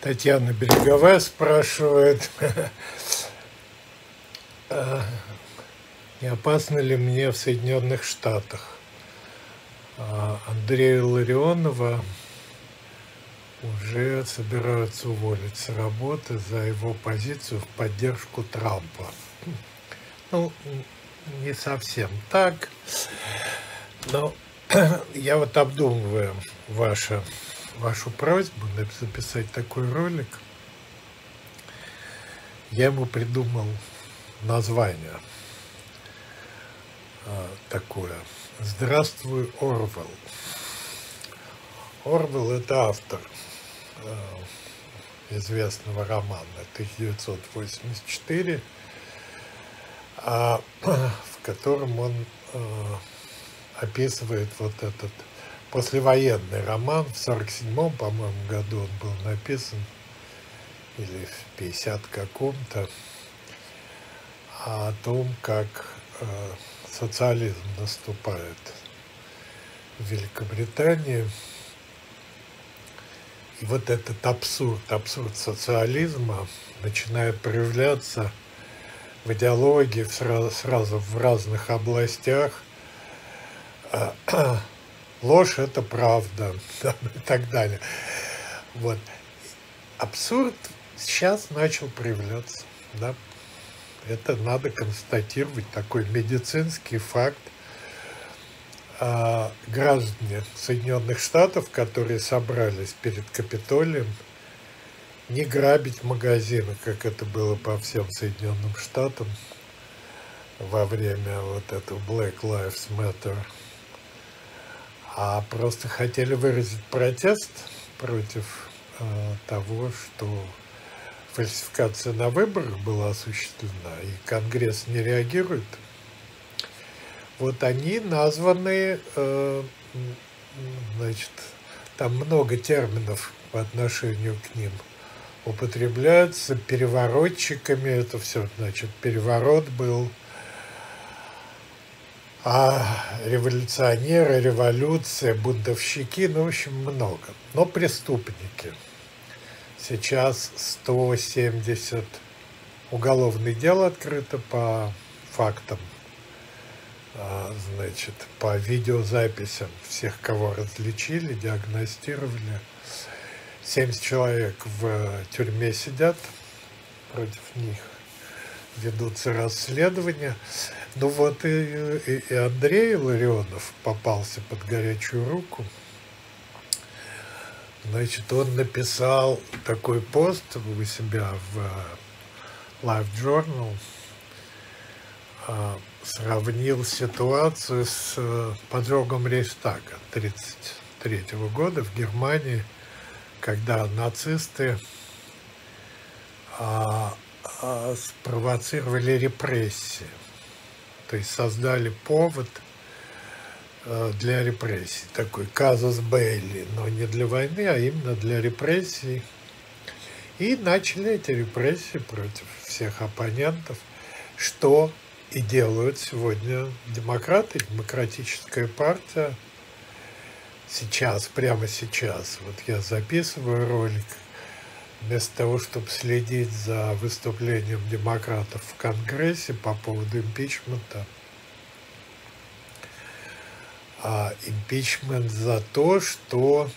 Татьяна Береговая спрашивает, не опасно ли мне в Соединенных Штатах. Андрея Ларионова уже собираются уволить с работы за его позицию в поддержку Трампа. Ну, не совсем так, но я вот обдумываю вашу просьбу записать такой ролик. Я ему придумал название такое: «Здравствуй, Орвелл». Орвелл — это автор известного романа 1984, в котором он описывает вот этот послевоенный роман. В 1947, по-моему, году он был написан, или в 50 каком-то, о том, как социализм наступает в Великобритании. И вот этот абсурд социализма начинает проявляться в идеологии сразу в разных областях. Ложь — это правда, и так далее. Вот. Абсурд сейчас начал проявляться, да? Это надо констатировать, такой медицинский факт. Граждане Соединенных Штатов, которые собрались перед Капитолием, не грабить магазины, как это было по всем Соединенным Штатам во время вот этого Black Lives Matter, а просто хотели выразить протест против того, что фальсификация на выборах была осуществлена, и Конгресс не реагирует. Вот они названы, значит, там много терминов по отношению к ним употребляются, переворотчиками, это все, значит, переворот был, революционеры, революция, бунтовщики, ну, в общем, много. Но преступники. Сейчас 170 уголовных дел открыто по фактам, значит, по видеозаписям всех, кого различили, диагностировали. 70 человек в тюрьме сидят, против них ведутся расследования. Ну вот и Андрей Ларионов попался под горячую руку. Значит, он написал такой пост у себя в Life Journal, сравнил ситуацию с поджогом Рейхстага 1933 года в Германии, когда нацисты спровоцировали репрессии, то есть создали повод для репрессий, такой казус белли, но не для войны, а именно для репрессий. И начали эти репрессии против всех оппонентов, что и делают сегодня демократы, демократическая партия. Сейчас, прямо сейчас, вот я записываю ролик, вместо того, чтобы следить за выступлением демократов в Конгрессе по поводу импичмента. Импичмент за то, что,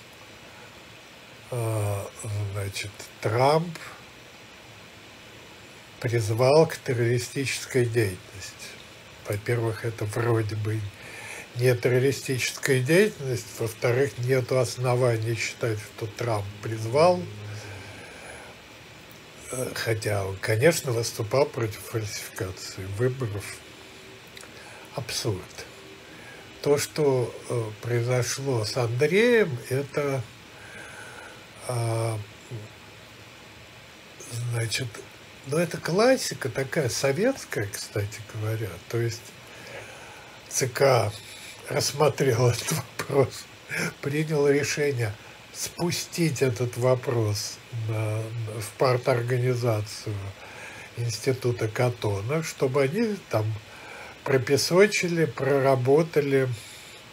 значит, Трамп призвал к террористической деятельности. Во-первых, это вроде бы не террористическая деятельность, во-вторых, нет оснований считать, что Трамп призвал, хотя он, конечно, выступал против фальсификации выборов. Абсурд. То, что произошло с Андреем, это, значит, ну, это классика такая, советская, кстати говоря. То есть ЦК рассмотрел этот вопрос, принял решение спустить этот вопрос в парторганизацию Института Каттона, чтобы они там пропесочили, проработали,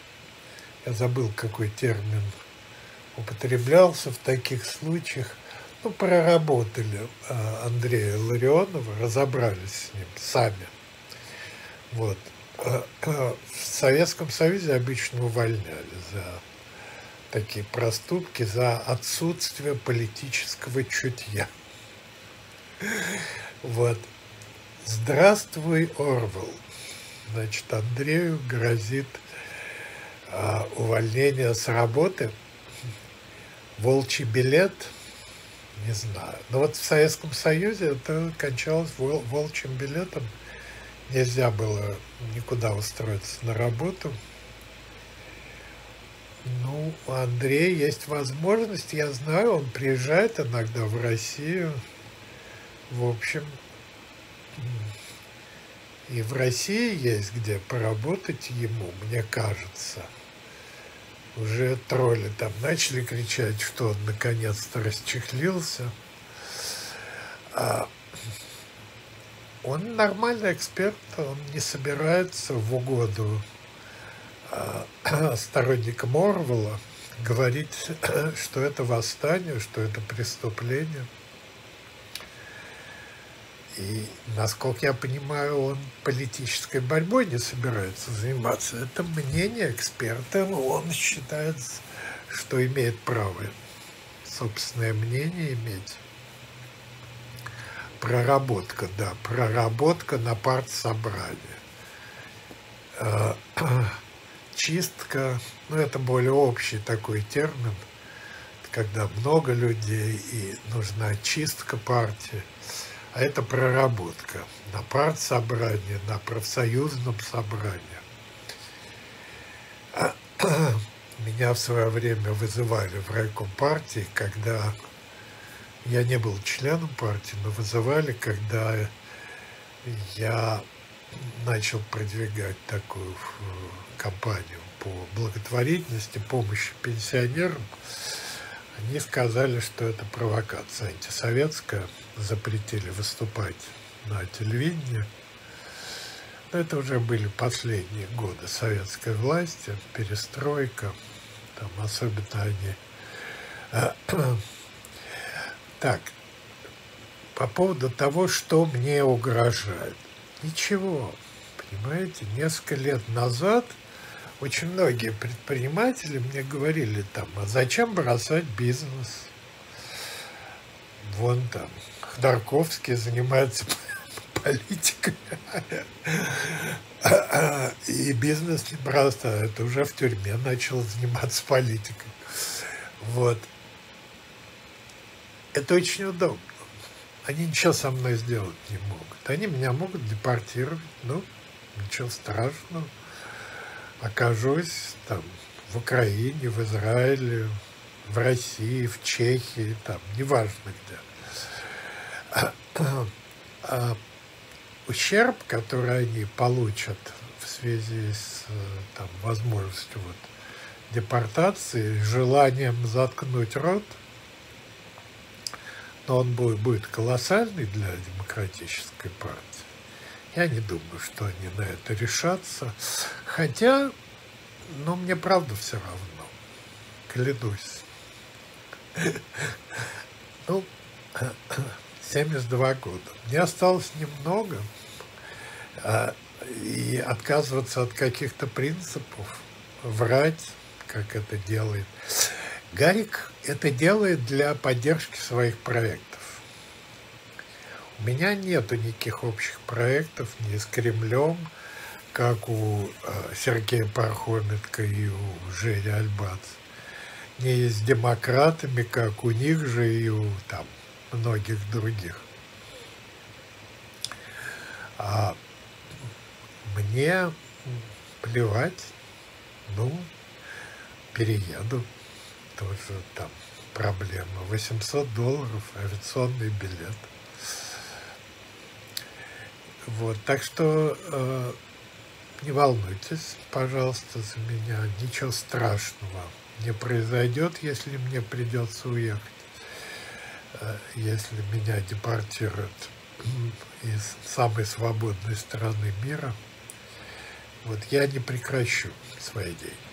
я забыл, какой термин употреблялся в таких случаях, Ну, проработали Андрея Ларионова, разобрались с ним сами. Вот. В Советском Союзе обычно увольняли за такие проступки, за отсутствие политического чутья. Вот. Здравствуй, Орвел. Значит, Андрею грозит увольнение с работы. Волчий билет, не знаю. Но вот в Советском Союзе это кончалось волчьим билетом. Нельзя было никуда устроиться на работу. Ну, у Андрея есть возможность, я знаю, он приезжает иногда в Россию. В общем, и в России есть где поработать ему, мне кажется. Уже тролли там начали кричать, что он наконец-то расчехлился. Он нормальный эксперт, он не собирается в угоду сторонникам Орвелла говорить, что это восстание, что это преступление. И, насколько я понимаю, он политической борьбой не собирается заниматься. Это мнение эксперта. Он считает, что имеет право собственное мнение иметь. Проработка, да, проработка на партсобрании. Чистка, ну это более общий такой термин, когда много людей и нужна чистка партии. А это проработка на партсобрании, на профсоюзном собрании. Меня в свое время вызывали в райком партии, когда я не был членом партии, но вызывали, когда я начал продвигать такую кампанию по благотворительности, помощи пенсионерам. Они сказали, что это провокация антисоветская, запретили выступать на телевидении. Но это уже были последние годы советской власти, перестройка, там особенно они. Так, по поводу того, что мне угрожает. Ничего, понимаете, несколько лет назад очень многие предприниматели мне говорили там, а зачем бросать бизнес? Вон там Ходорковский занимается политикой, и бизнес не бросает, уже в тюрьме начал заниматься политикой. Вот. Это очень удобно. Они ничего со мной сделать не могут. Они меня могут депортировать, ну, ничего страшного. Окажусь там в Украине, в Израиле, в России, в Чехии, там, неважно где. Ущерб, который они получат в связи с там, возможностью вот, депортации, желанием заткнуть рот, но он будет колоссальный для демократической партии. Я не думаю, что они на это решатся. Хотя, ну, мне правда все равно. Клянусь. Ну, 72 года. Мне осталось немного. И отказываться от каких-то принципов, врать, как это делает. Гарик это делает для поддержки своих проектов. У меня нету никаких общих проектов ни с Кремлем, как у Сергея Пархоменко и у Жени Альбац, ни с демократами, как у них же и у там, многих других. А мне плевать, ну, перееду, тоже там проблема. $800 авиационный билет. Вот, так что не волнуйтесь, пожалуйста, за меня. Ничего страшного не произойдет, если мне придется уехать. Если меня депортируют из самой свободной страны мира, вот я не прекращу своей деятельности.